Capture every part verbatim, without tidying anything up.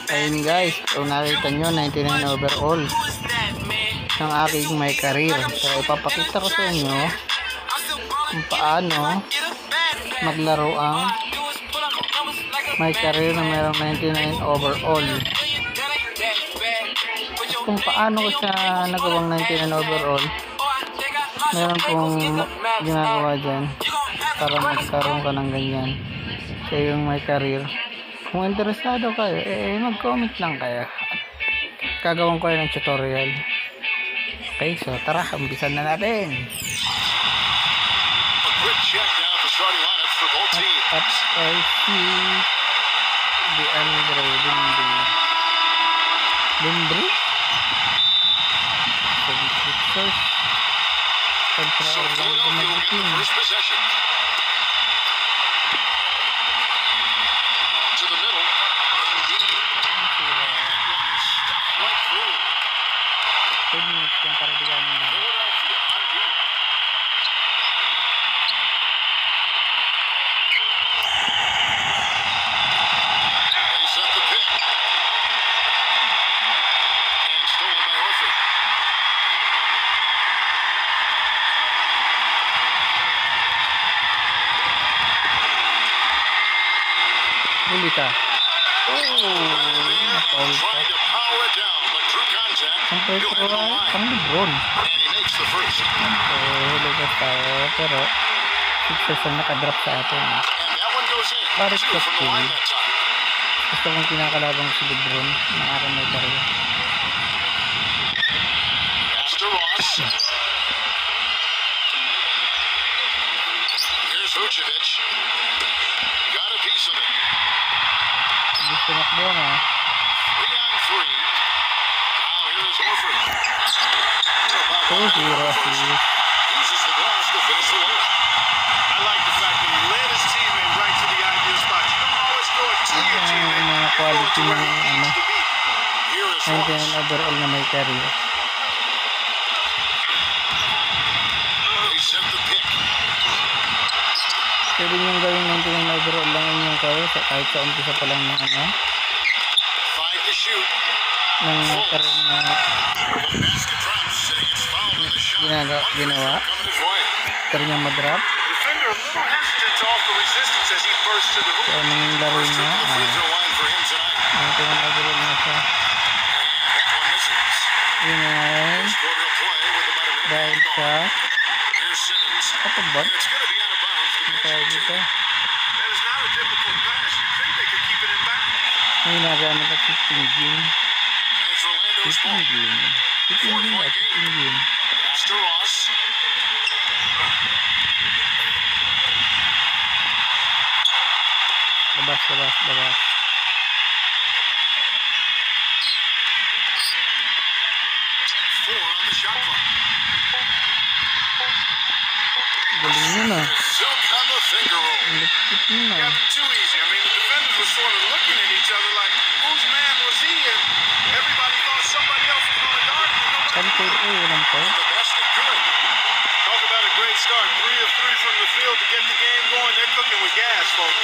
Ayun guys, kung nakita nyo, ninety-nine overall ng aking may career. So ipapakita ko sa inyo kung paano maglaro ang may career na mayroong ninety-nine overall. Kung paano ko siya nagawang ninety-nine overall, meron pong ginagawa dyan para magkaroon ka ng ganyan sa yung may career. Kung interesado kayo, eh mag-comment lang kayo at gagawin ko ng tutorial. Okay, so tara, umpisan na natin. At I see the Andre Limbri Limbri seventy-sixers kontra Orlando Magic. ten minutes yang para diganin na. Huli ka. Oh, nakaul ka. Sampai ke bawah, pang LeBron. Okay, lugas tayo. Pero, sixers ang nakadrop sa atin. Barit ka school. Gusto kong kinakalabang si LeBron ng araw may career. Here's Vucevic. Got a piece of it. Gusto makbo nga. Three on three. two zero. Uses the glass to finish the layup. I like the fact that he led his teammate right to the ideal spot. You don't always go to your teammate. Mga quality ng ano, Here is ninety-nine overall na may career. They set the pick. Pwede niyong gawin ninety-nine overall lang inyong career kahit sa umpisa pa lang ng ano, Five to shoot. ng career na ginagawa, ginawa career niya madrap. So anong laro niya, ah, ninety-nine overall na siya. Yun ay dahil sa kapag ang tawag dito, may nagamit at fifteen game fifteen game fifteen game at fifteen game. Labas, labas, labas. Galing yun ah. Lipit yun ah. Control A, walang po. Talk about a great start. Three of three from the field to get the game going. They're cooking with gas, folks.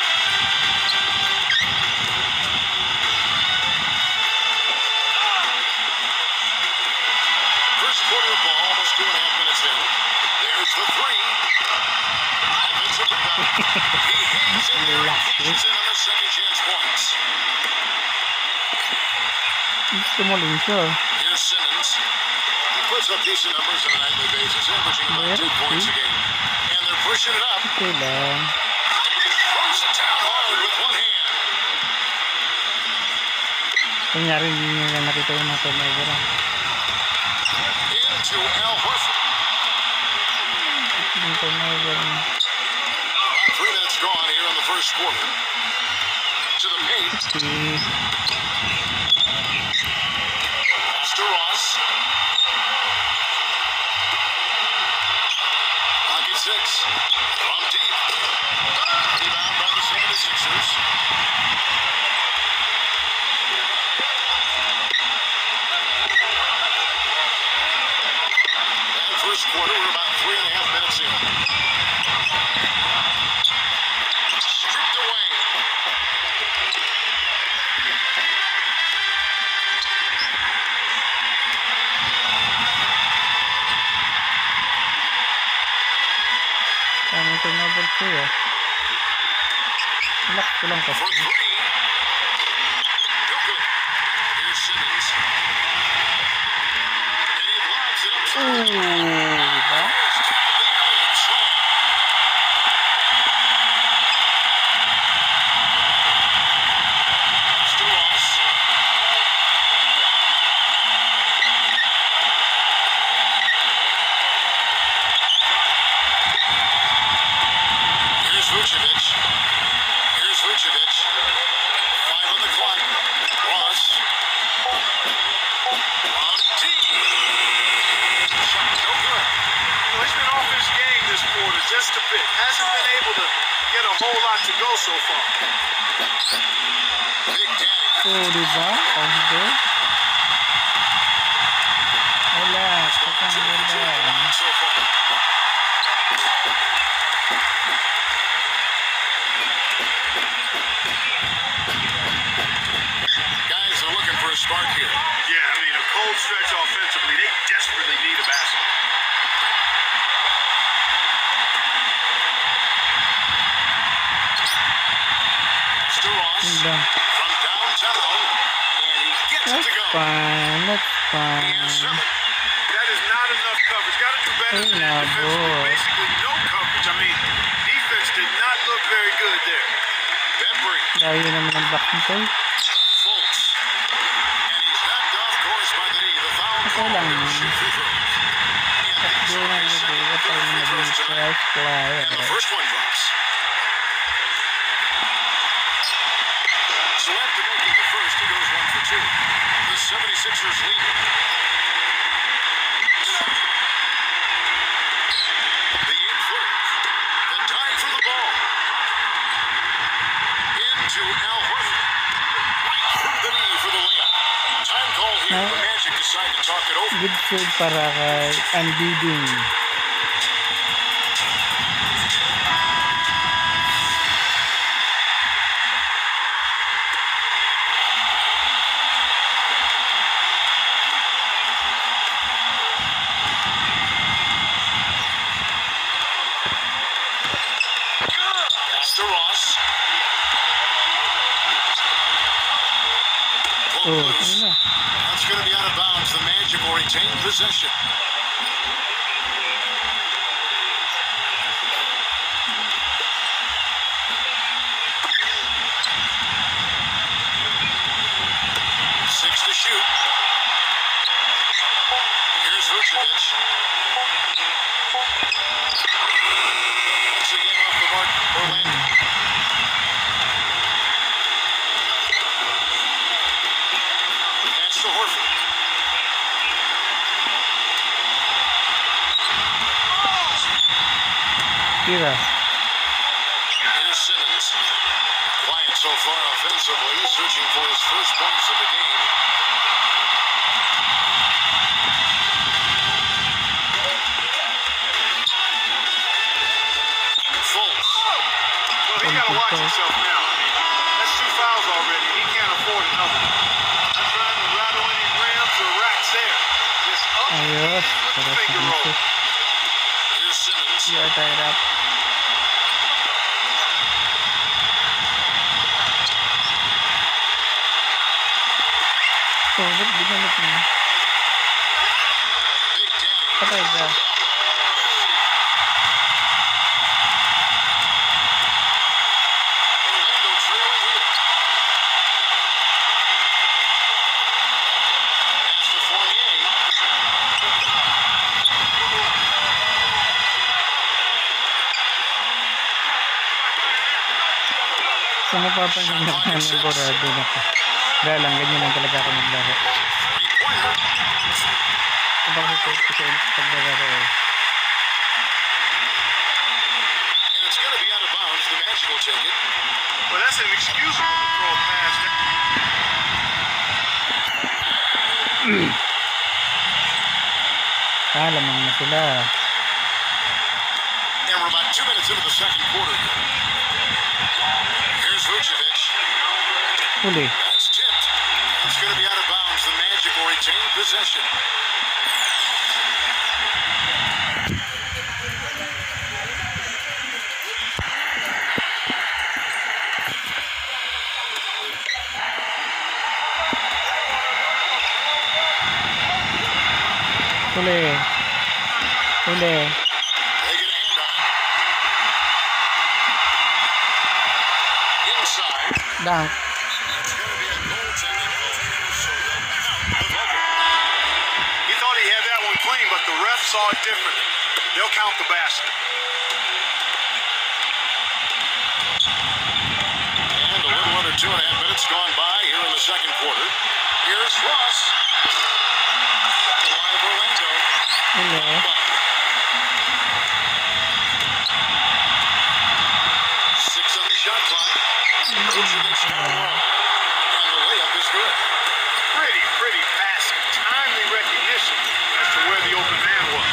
First quarter ball, almost two and a half minutes in. There's the three. Offensive rebound. He hangs in there and cashes in on the second chance points. Gusto mo lang siya. Here's Simmons. He puts up decent numbers on a nightly basis, averaging about two points a game. And they're pushing it up. Okay lang. Throws it down hard with one hand. Kunyari hindi nyo na nakita yung mga turnover ah. Into Al Horford. Yung turnover. About three minutes gone here in the first quarter. To the paint. Okay. Master Ross. Pocket six. From deep. Rebound by the seventy-sixers. And first quarter, we're about three and a half minutes in. Stripped away. fault sa'yo. Relax ko lang kasi. For three. No good. Here's Simmons. And he lobs it up. Ooh, diba? Vucevic. Here's Vucevic. Five on the clock. Ross. On D. Shot no good. Well, he's been off his game this quarter just a bit. Hasn't been able to get a whole lot to go so far. Big Daddy. Oh, diba? Pagdo. Relax. Patang ganda. So far. Guys are looking for a spark here. Yeah, I mean, a cold stretch offensively. They desperately need a basket. Mister Ross Diba? from downtown, and he gets it That's to go. fine. That's Here's fine. seven. That is not enough coverage. Got to do better Ay, than that defensively. nabo. Basically, no coverage. I mean, defense did not look very good there. Bembry. Layo naman ang back nito. Fultz. And he's knocked off course by the knee. The foul Okay call. lang. He'll shoot free throws. And these Doon are ang his gabi. second Ito pair of yung free throws naging tonight. fresh player. And the first one drops. So after making the first, he goes one for two. The seventy-sixers lead. The in-footer. The dive for the ball. Into Al Horford. Right through the knee for the layup. Time call here. The Magic decide to talk it over. Good save para kay Unbeating. Pass to Ross. Oh, Pulled ano loose. na? That's going to be out of bounds. The Magic will retain possession. Six to shoot. Here's Vucevic. Once again off the mark, Orlando. Pass to Horford. Tira. Here's Simmons. Quiet so far offensively, searching for his first points of the game. Fultz. Well, he got to watch himself now. I mean, that's two fouls already. He can't afford another. Not trying to rattle any rims or racks there. Just up and in Ayos. with the Para finger sa roll. dito. Here's Simmons. You are tied up. So, ba't ginamit mo? Big Daddy. Patay ka. Orlando trailing here. Pass to Fournier. Kung mapapansin na ka ng borado na ka. Kaya lang, ganyan lang talaga ako maglaro. Three-pointer. Kung bakit ito kasi paglaro eh. And it's going to be out of bounds. The Magic will take it. Well, that's inexcusable to throw a pass there. Ah, lamang na sila. And we're about two minutes into the second quarter. Here's Vucevic. Huli. That's tipped. It's going to be out of bounds. The Magic will retain possession. Huli. Huli. They get a hand on it. Inside. Dunk. It's going to be a goaltending call here, so they'll count the bubble. He thought he had that one clean, but the ref saw it differently. They'll count the basket. And a little under two and a half minutes gone by here in the second quarter. Here's Ross. Live Orlando. Huli. Six on the shot clock. Vucevic down low. And the layup is good. Pretty, pretty passing. Timely recognition as to where the open man was.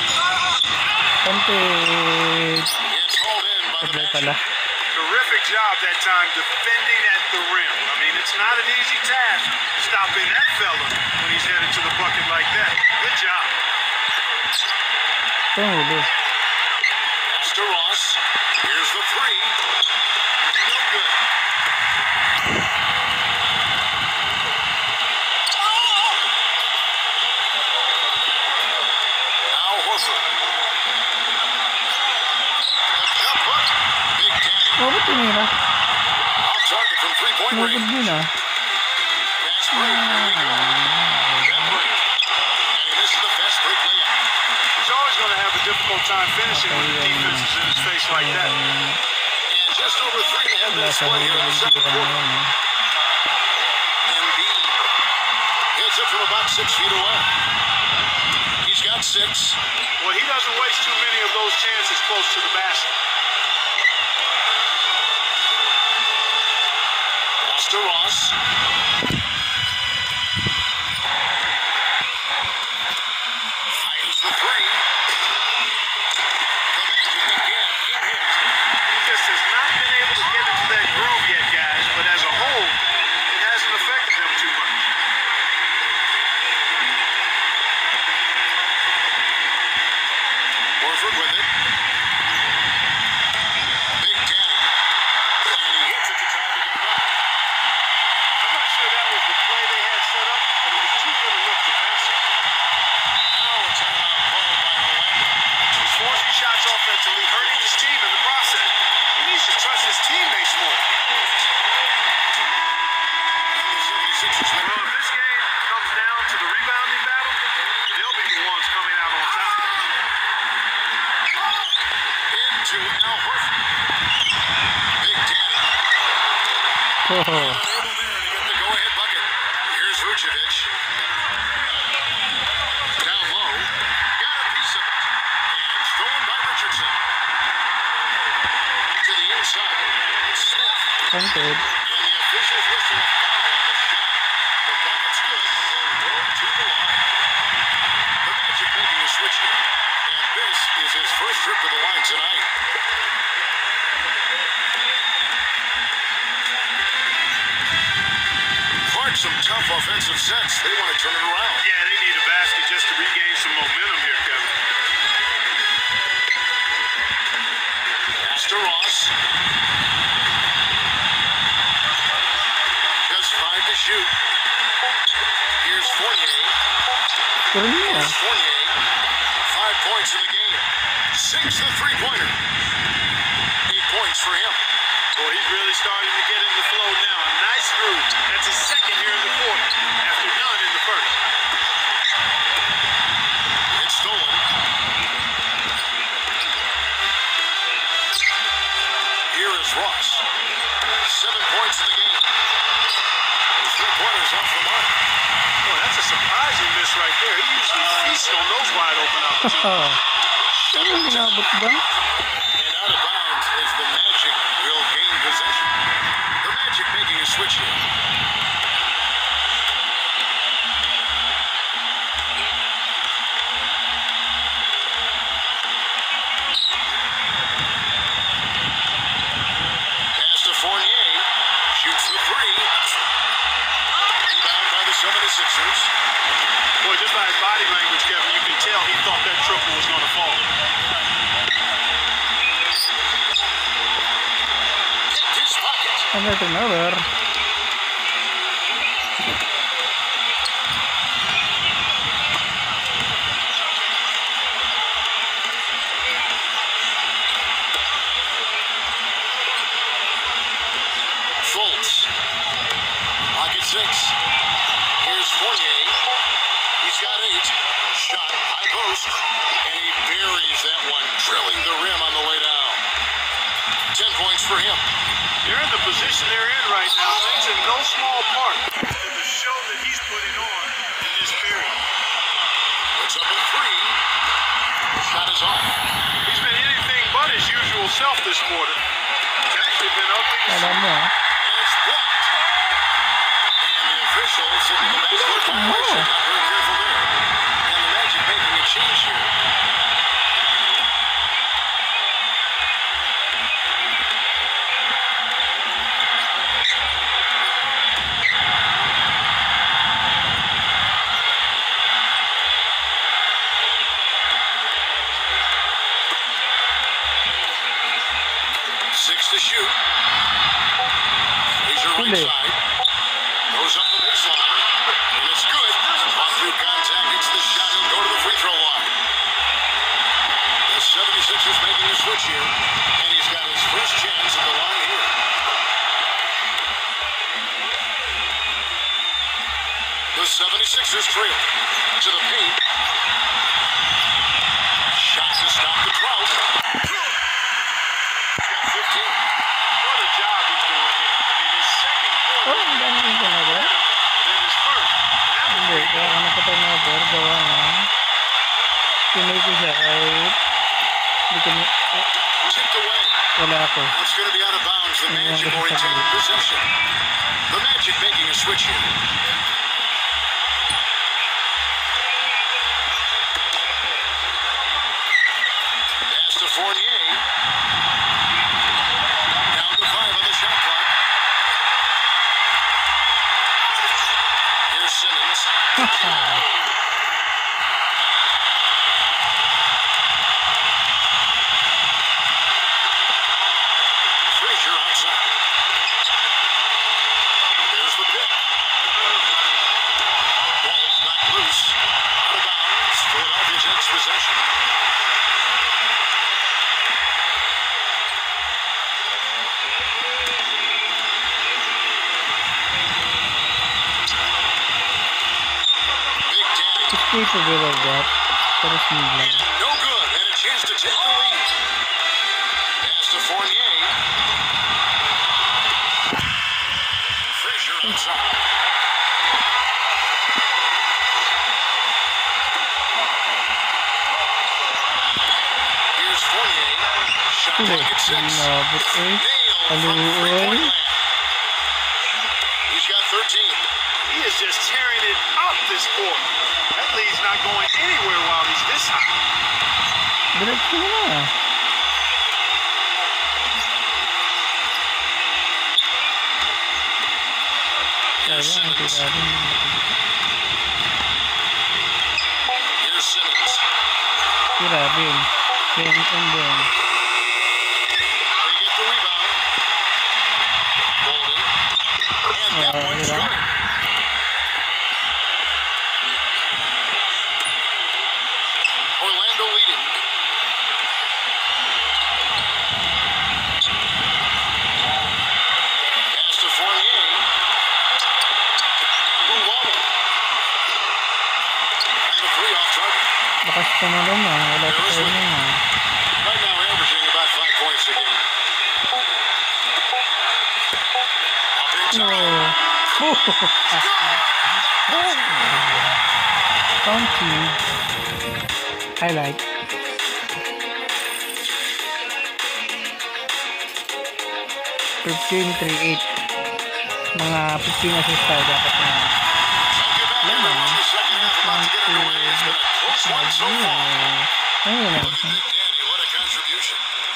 Content. It's hauled in by the Sabay Magic. pala. Terrific job that time defending at the rim. I mean, it's not an easy task stopping that fella when he's headed to the bucket like that. Good job. Ito yung huli. Pass to Ross. Here's the three. No good. Now Horford. The jump hook. Big Daddy. Oh, ba't tinira? Off target from three-point Nagod range. yun ah. Fast break. Here we go. That break. And he misses the fast break layup. He's always going to have a difficult time finishing when the defense is in his face like that. And just over three and a half Wala minutes sa play huli here in the ng second tira na quarter. yun. Embiid hits it from about six feet away. He's got six. Well, he doesn't waste too many of those chances close to the basket. Pass to Ross. Fires the three. The Magic again in hit. He just has not been able to get into that groove yet, guys, but as a whole, it hasn't affected them too much. Horford with it. Big Daddy. And he hits it to try to get it up. I'm not sure that was the play they had set up, but it was too good a look to pass it. Now a timeout called by Orlando. He's forcing shots offensively, hurting his team in the process. He needs to trust his teammates more. And the seventy-sixers win. Well, if this game comes down to the rebounding battle, they'll be the ones coming out on top. Into Al Horford. Big Daddy. Oh, Unable there to get the go-ahead bucket. Here's Vucevic. Down low. Got a piece of it. And stolen by Richardson. To the inside. Smith. content. And the officials whistle a foul on the shot. The bucket's good. They'll go to the line. The Magic making a switch here. And this is his first trip to the line tonight. Clark, some tough offensive sets. They want to turn it around. Yeah, they need a basket just to regain some momentum here, Kevin. Pass to Ross. Just five to shoot. Here's Fournier. Pero yun Here's ah. Fournier. Five points in the game. Sinks the three-pointer. Eight points for him. Boy, he's really starting to get in the flow now. A nice groove. That's his second here in the quarter, after none in the first. It's stolen. Here is Ross. Seven points in the game. Three-pointers off the mark. Boy, that's a surprising miss right there. He usually feasts on those wide open opportunities. Oh. Ano yung ginabot ba? And out of bounds as the Magic will gain possession. The Magic making a switch here. Pass to Fournier. Shoots the three. Rebound by the seventy-sixers. Boy, just by his body language, Kevin, you can tell he thought that triple was going to fall. Picked his pocket. Ano turnover? six. Here's Fournier. He's got eight. Shot, high post, and he buries that one, drilling the rim on the way down. Ten points for him. They're in the position they're in right now, thanks in no small part to the show that he's putting on in this period. Puts up a three. Shot is off. He's been anything but his usual self this quarter. It's actually been ugly to Alam see. mo, ah. And it's blocked. And the official signaled the backcourt violation. Not very careful there. And the Magic making a change here. Six to shoot. Frazier right Hindi. side. Goes up the baseline. And it's good. Off through contact. Hits the shot. He'll go to the free throw line. The seventy-sixers making a switch here. And he's got his first chance at the line here. The seventy-sixers trail to the paint. Shot to stop the drought. fifteen. What a job he's doing here. I mean, his second quarter Oh, ang dami yung ginagawa. than his first. And that was Hindi, kaya ka napatay na over, gawa na. Pinay ko siya kahit hindi ko ni... eh, Tipped away. wala ako. That's going to be out of bounds. The Magic will retain possession. The Magic making a switch here. Pass to Fournier. Down to five on the shot clock. Here's Simmons. Frazier outside. There's the pick. Ball's knocked loose. Out of bounds. Philadelphia takes possession. Big Daddy. It's capable of that. Pero smooth lang. No good, and a chance to take the lead. Pass to Fournier. Frazier outside. Here's Fournier. Shot Hindi, clock at six. inabot eh. Nailed from Aluoy. three-point land. He's got thirteen. He is just tearing it up this quarter. That lead's not going anywhere while he's this high. Diretso mo na. Here's Sayang, Simmons. tira rin. Here's Simmons. Tira rin. Then, and then. They get the rebound. Holding. And that Uh, one's yeah. good. Orlando leading. Pass to Fournier. Uwamo. And the three off target. Bakas pa na rin ah. Wala sa There's tayo Whitney. na ah. Right now averaging about five points a game. Up in No. time. Funky. I like. fifteen three eight. Mga fifteen assists tayo dapat na. Thank you back Yeah, everyone. man. The second half about to get underway. It's been a close one so far. Ayun Look lang. at Big Daddy. What a contribution.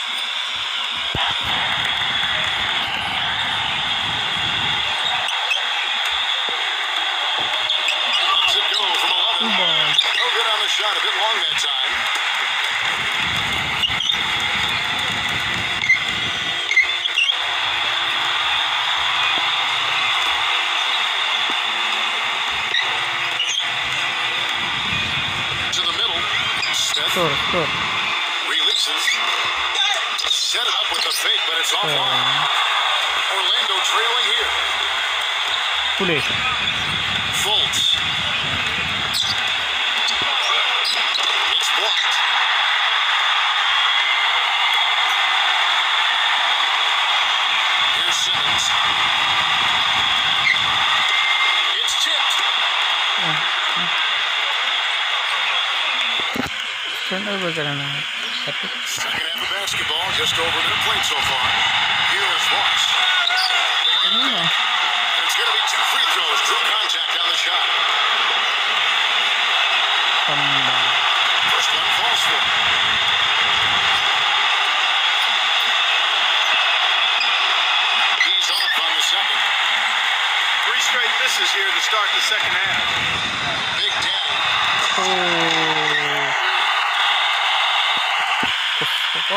Lets it go from eleven. Two balls. No good on the shot. A bit long that time. To the middle. Smith Sure, sure. releases. Set it up with the fake, but it's offline. Uh, Orlando trailing here. Huli. Fultz. It's blocked. Here's Simmons. It's tipped. Turnover ka na na. Tapi, Second half of basketball, just over a minute played so far. Here is Ross. ano na? It's going to be two free throws. Drew contact on the shot. Tambang. First one falls for him. He's off on the second. Three straight misses here to start the second half. Big Daddy. Oh. Gusto ko.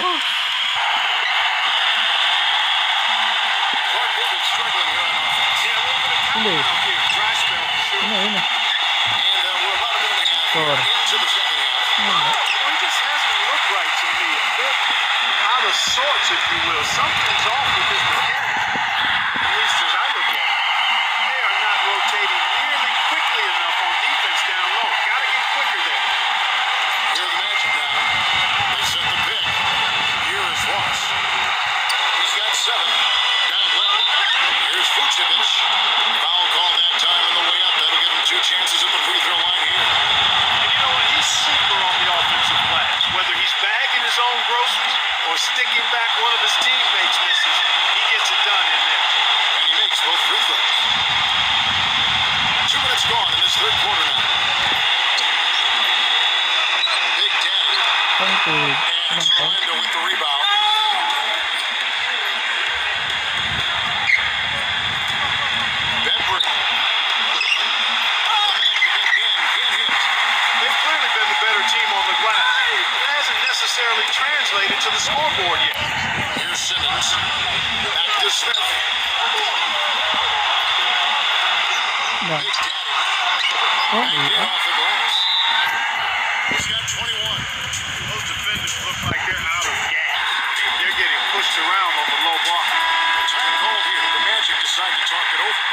Clark Wiggins struggling here on offense. Yeah, a little bit of Huli. count out here. Dry spell for sure. Ano, ano? And uh, we're about a minute and a half Score. into the second half. Ano? Well, he just hasn't looked right to me. A bit out of sorts, if you will. Something's off with his mechanics. At least as I look at it. They are not rotating nearly quickly enough on defense down low. Got to get quicker there. Here are the Magic now. They set the pick. Here is Ross. He's got seven. Down low. Here's Vucevic. Foul call that time on the way up. That'll give him two chances at the free throw line here. And you know what? He's super on the offensive glass. Whether he's bagging his own groceries or sticking back one of his teammates' misses, he gets it done in there. And he makes both free throws. Two minutes gone in this third quarter now. Big Daddy. Thank you. And it's Orlando with the rebound. Benbrook. Again, can't hit. They've clearly been the better team on the glass. It hasn't necessarily translated to the scoreboard yet. Here's Simmons. Back to Smith. Ba? Big Daddy. Oh, Back in iya. off the glass. He's got twenty-one. Those defenders look like they're out of gas. They're getting pushed around on the low block. Time call here. The Magic decide to talk it over.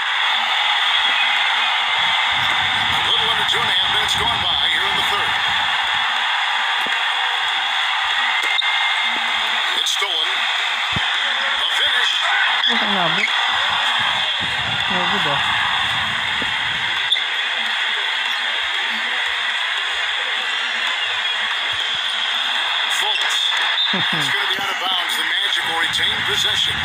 A little under two and a half minutes gone by here in the third. It's stolen. A finish. Ano ang nabot? Nabot ba? Fultz. It's going to be out of bounds. The Magic will retain possession.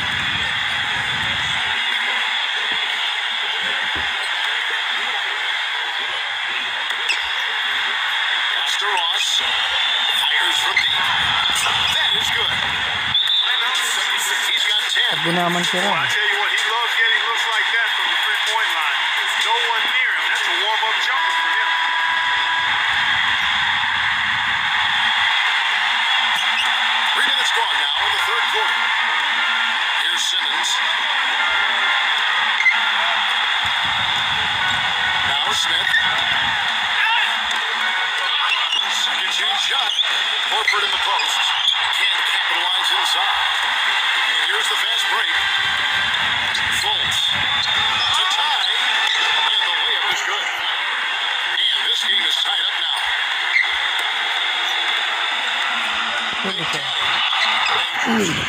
Pass to Ross. Fires from deep. That is good. He's got ten. Pag naman Well, I sila. tell you what, he loves getting looks like that from the three-point line. No one near him. That's a warm-up jumper for him. Three minutes gone now in the third quarter. Here's Simmons. Now Smith. Second chance shot. Horford in the post. Can't capitalize inside. And here's the fast break. Fultz. To tie. And the layup is good. And this game is tied up now. Huli siya. twenty-three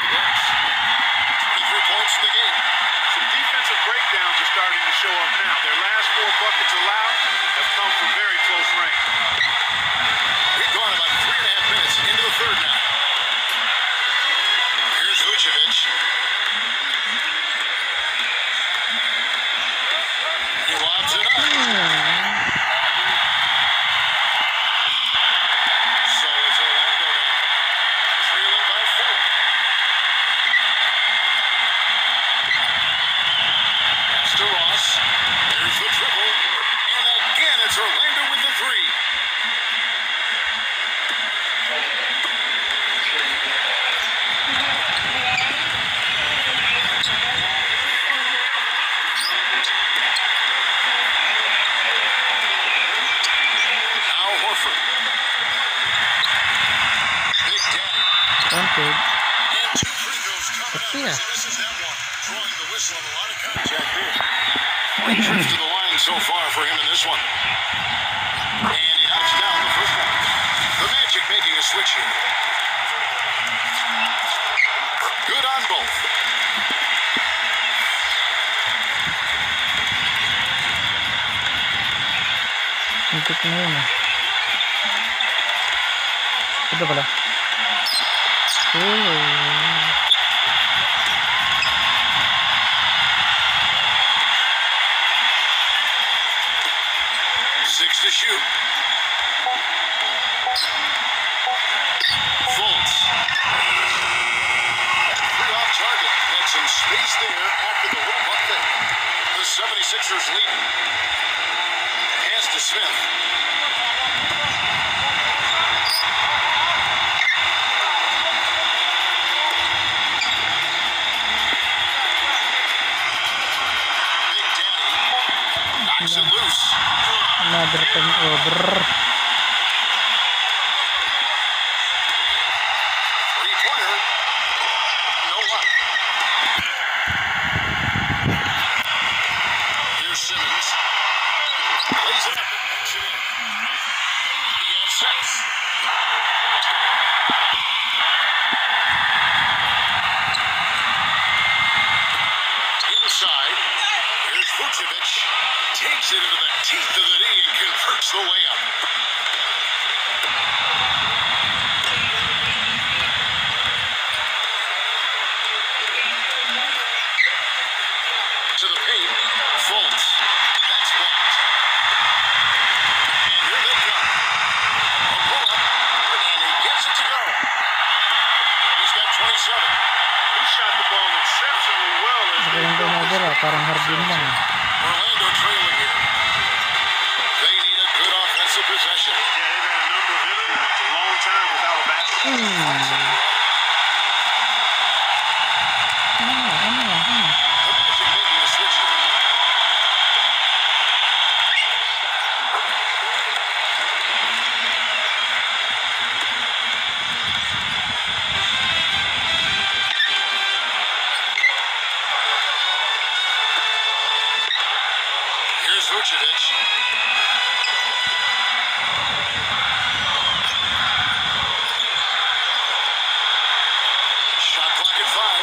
points in the game. Some defensive breakdowns are starting to show up now. Their last four buckets allowed have come from very close range. We've gone about three and a half minutes into the third now. Here's Vucevic. He lobs it up. So it's Orlando now, trailing by four. so far for him in this one. And he knocks down the first one. The Magic making a switch here. Good on both. Ikot na yun eh. Ito pala. Oh. Six to shoot. Fultz. Three off target. Had some space there after the little buck thing. The seventy-sixers lead. Pass to Smith. Big Daddy knocks it loose. Another turnover. Three-pointer. No luck. Here's Simmons. Lays it up and banks it in. He has six. Inside. Here's Vucevic. Takes it into the teeth of the knee and converts the layup. To the paint. Fultz. That's blocked. And here they come. A pull-up. And he gets it to go. He's got twenty-seven. He shot the ball exceptionally well as Ito they lang built this turnover ah. Parang hardin lang eh. Orlando trailing here. They need a good offensive possession. Yeah, they've had a number of injuries. It's a long time without a basketball. Hmm. Ano nga? Ano nga? Ano nga? The Magic making a switch here. Here's Vucevic. Shot clock at five.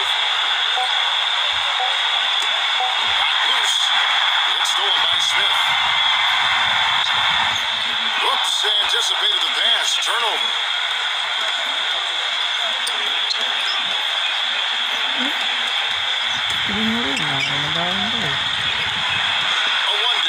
Got loose. It's stolen by Smith. Whoops, anticipated the pass. Turnover. Hindi mo rin ah. Nagawa ko eh. A one-two.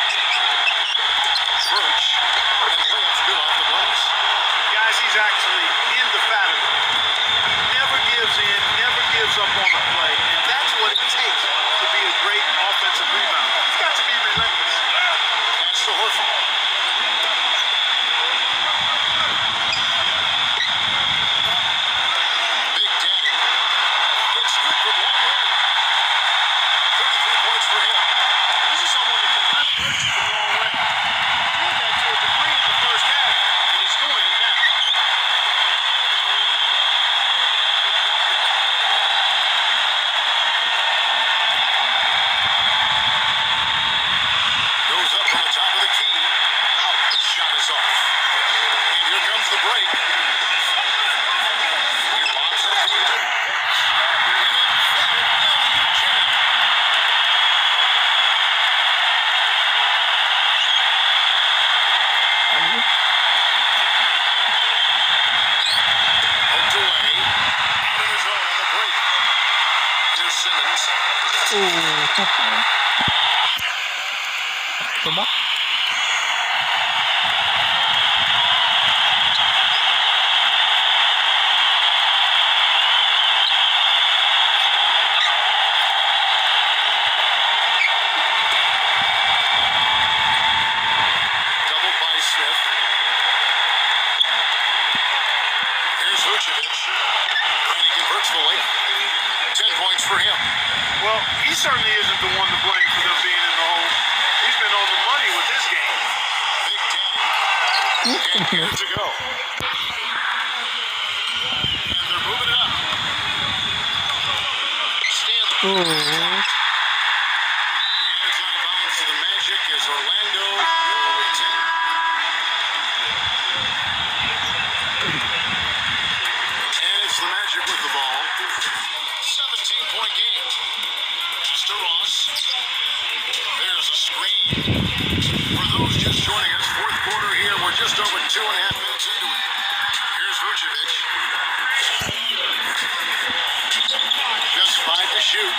Birch. And layup's good off the glass. Guys, he's actually indefatigable. Never gives in, never gives up on the play. And that's what it takes to be a great offensive rebounder. He's got to be relentless. Pass to Horford. Big Daddy. It's good from long range. thirty-three points for him. This is someone that can really hurt you from long range. He did that to a degree in the first half, and he's doing it now. Goes up from the top of the key. The shot is off. And here comes the break. He lobs up the end. Poked away. Out of his own on the break. Here's Simmons. Oh. Coba. Doubled by Smith. Here's Vucevic. And he converts the layup. Ten points for him. Well, he certainly isn't the one to blame for them being in the hole. He's been on the money with this game. Big Daddy. And here to go. And they're moving it up. Stanley. Oh. And it's out of bounds to the Magic. Magic as Orlando will retain. And it's the Magic with the ball. seventeen-point game. Pass to Ross. There's a screen. For those just joining us, fourth quarter here. We're just over two and a half minutes into it. Here's Vucevic. Just five to shoot.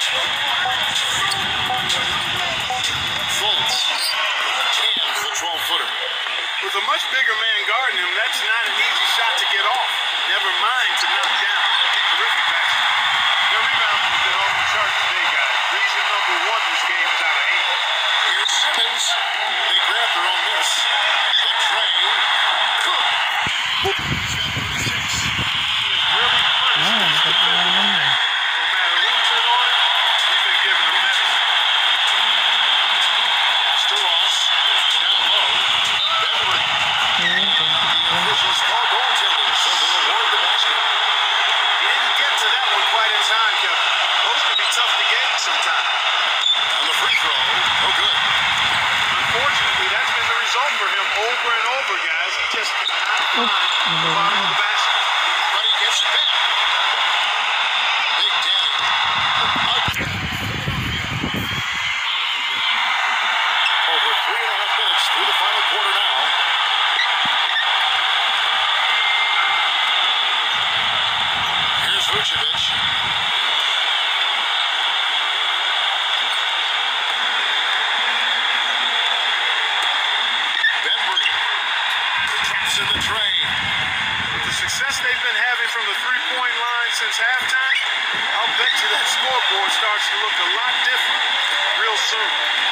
Fultz. Cams the twelve-footer. With a much bigger man guarding him, that's not an easy shot to get off. Never mind to knock down. Terrific basket. Their rebounding has been off the charts today, guys. Reason number one, this game is out of hand. Here's Simmons. They grab their own miss. The tray. Cook. He's got thirty-six. He has really punished Ah, this that's defensive wala naman. attack. No matter who's been on it, he's been giving them medicine. Pass to Ross. Down low. Beverly. Ayun, The officials call goaltending, so they'll award the basket. He didn't get to that one quite in time, Kevin. Those can be tough to get sometimes. And the free throw. No good. Unfortunately, that's been the result for him over and over, guys. He just cannot find the bottom of the basket. But he gets it back. Big Daddy. Again. Over three and a half minutes through the final quarter now. Here's Vucevic. Bembry. Caps in the tray. With the success they've been having from the three-point line since halftime, I'll bet you that scoreboard starts to look a lot different real soon.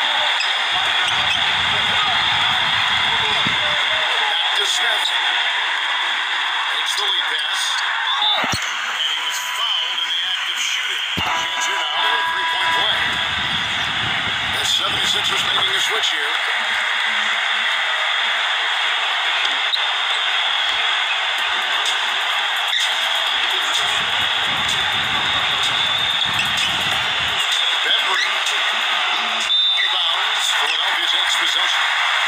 Back to Smith. Takes the lead pass. And he was fouled in the act of shooting. Chance here now for a three-point play. The seventy-sixers making a switch here. Bembry. Out of bounds. Philadelphia takes possession.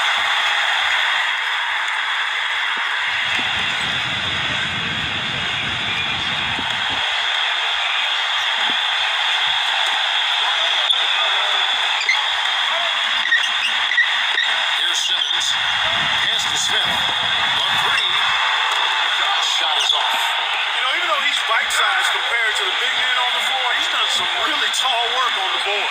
Here's Simmons. Pass to Smith. On three. Shot is off. You know, even though he's bite-sized compared to the big men on the floor, he's done some really tall work on the board.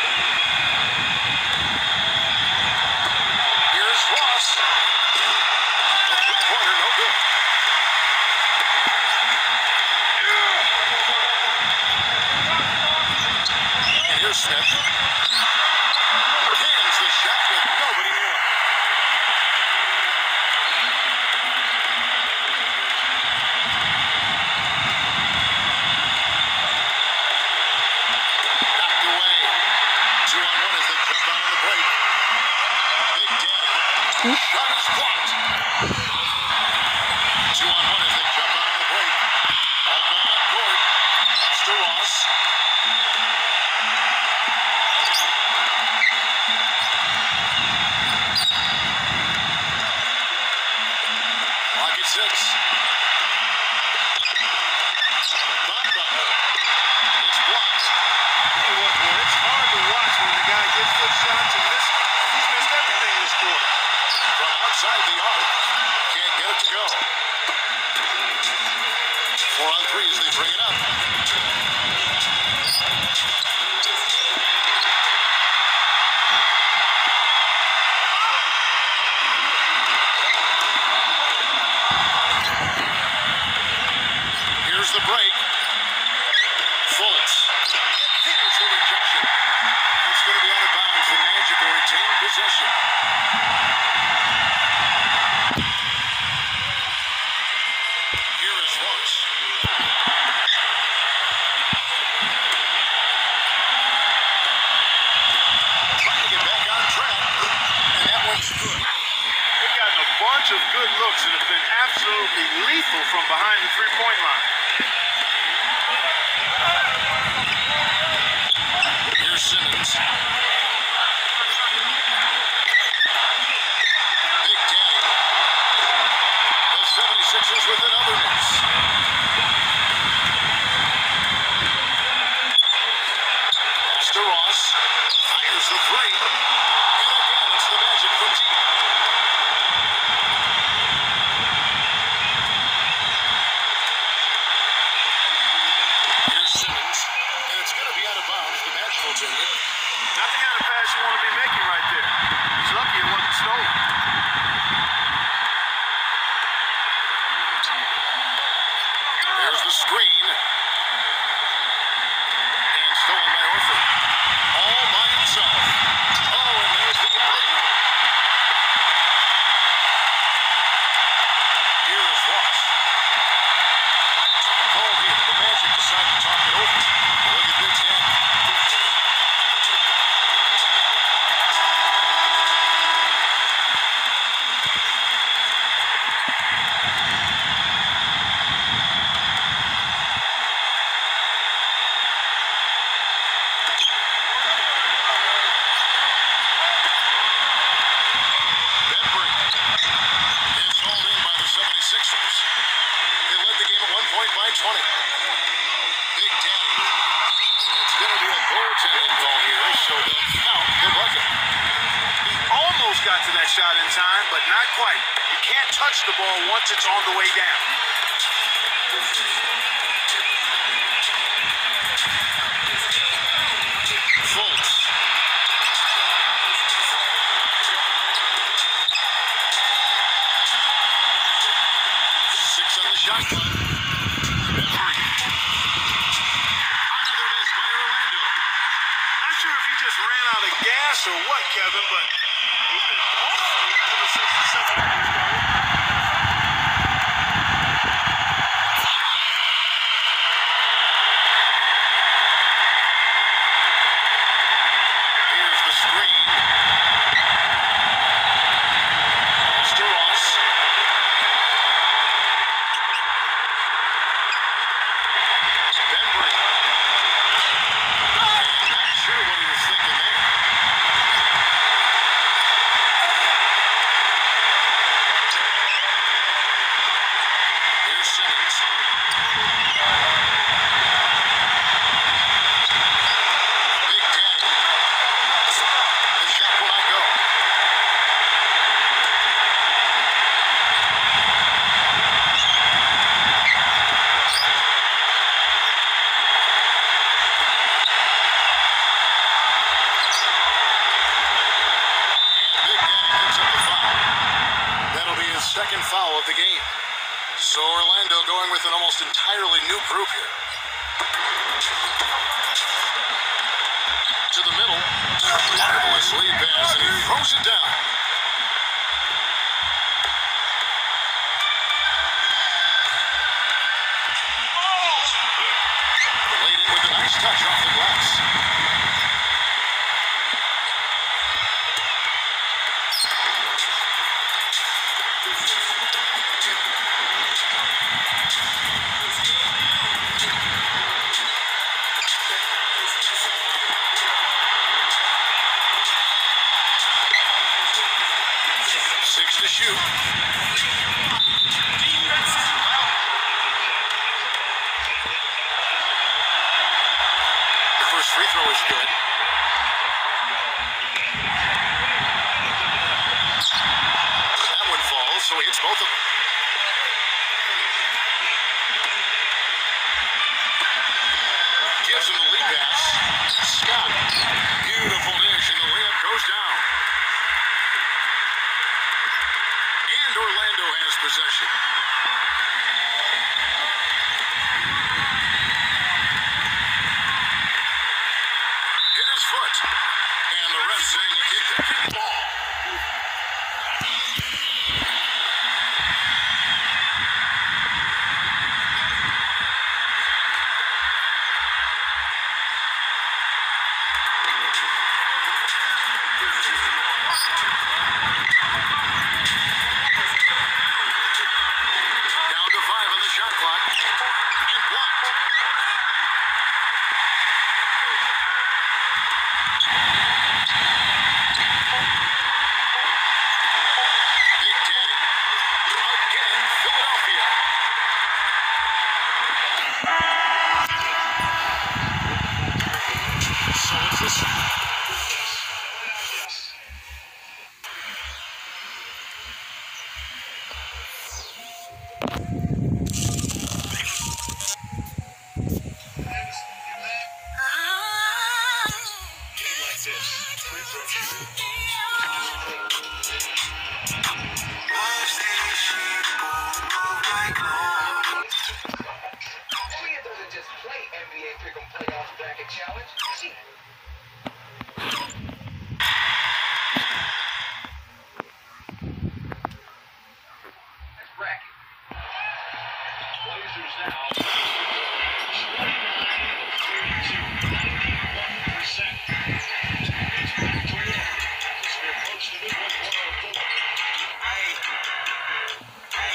Here's Ross. A three-pointer, no good. And here's Smith. Cams the shot with nobody near him. Knocked away. Two on one as they jump out on the break. Big Daddy. Shot is blocked. Two on one as they jump out on the break. All going up court. Pass to Ross. Clock at six. Bamba. It's blocked. Tell you what, boy, it's hard to watch when the guy gets good shots and misses. He's missed everything this quarter. From outside the arc. Can't get it to go. Four on three as they bring it up. Here's the break. Fultz. And there's the rejection. It's going to be out of bounds. The Magic will retain possession. Here is Ross. Trying to get back on track. And that one's good. They've gotten a bunch of good looks and have been absolutely lethal from behind the three-point line. Here's Simmons. almost got to that shot in time, but not quite. You can't touch the ball once it's on the way down. Fultz. Six on the shot clock. Three. Another miss by Orlando. Not sure if he just ran out of gas or what, Kevin, but he's been awful ever since the second half started. Here's the screen. It's to Ross. Bembry. And not sure what he was thinking there. Here's Simmons. Big Daddy. The shot will not go. And Big Daddy picks up the foul. That'll be his second foul of the game. So Orlando going with an almost entirely new group here. To the middle. Marvelous lead pass, and he throws it down. Laid in with a nice touch off the glass. Six to shoot. The first free throw is good. That one falls, so he hits both of them. Gives him the lead pass. Scott. Beautiful dish, and the layup goes down. And Orlando has possession. Hit his foot. And the ref saying he kicked it. Ball. Down to five on the shot clock. And blocked. Big Daddy. Again, Philadelphia. So it's this one. Doesn't just play N B A Pick'em Playoff Bracket Challenge. See, that's bracket. Blazers now. ninety-one percent. It's back to one. As we approach the midway one oh four. Hey. Hey.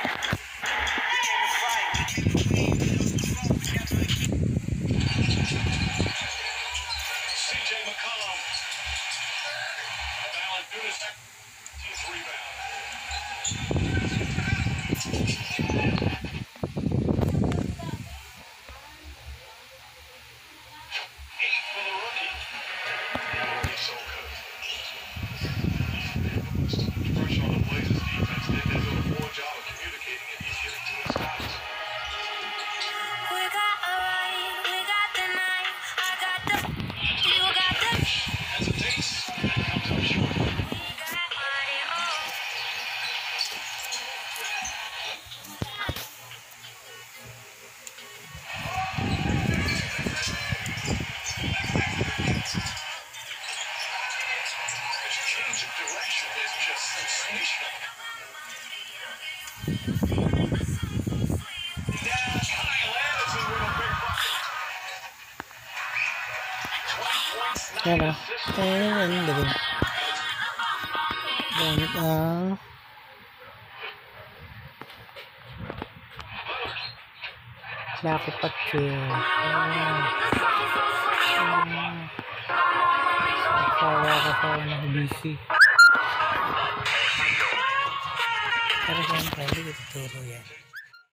C J McCollum. Valanciunas. Team's rebound. Eight for the rookie. So good. direction is just sensational. Now Kyle Anderson with a big bucket. twenty points, Yan nine o. assists. Ayan, yan din. Gamit ang Lucky Patrick. Ayan. Kasawa kasawa ng B C. Pero siyempre, hindi ko tuturo yan.